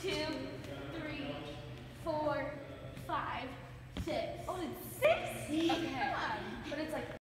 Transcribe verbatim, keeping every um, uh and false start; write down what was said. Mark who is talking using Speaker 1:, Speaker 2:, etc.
Speaker 1: two, three, four, five, six. Oh, it's six? Okay. But it's like